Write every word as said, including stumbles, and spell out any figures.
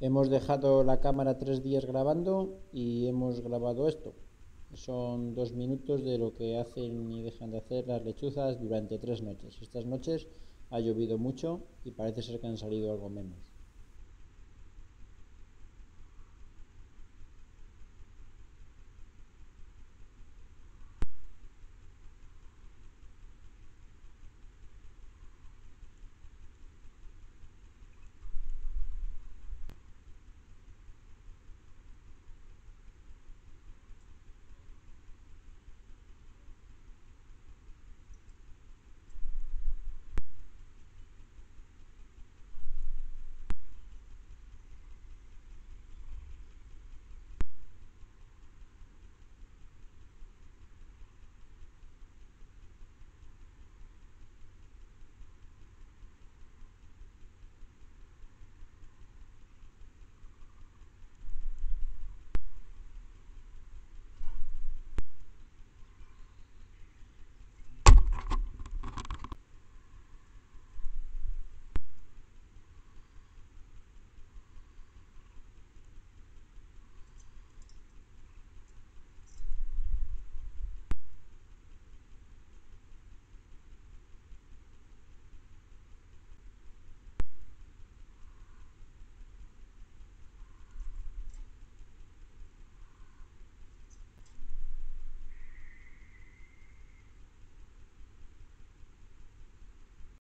Hemos dejado la cámara tres días grabando y hemos grabado esto. Son dos minutos de lo que hacen y dejan de hacer las lechuzas durante tres noches. Estas noches ha llovido mucho y parece ser que han salido algo menos.